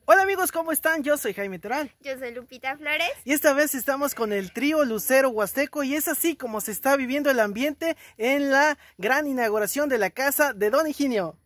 Hola amigos, ¿cómo están? Yo soy Jaime Terán. Yo soy Lupita Flores. Y esta vez estamos con el trío Lucero Huasteco y es así como se está viviendo el ambiente en la gran inauguración de la casa de Don Higinio.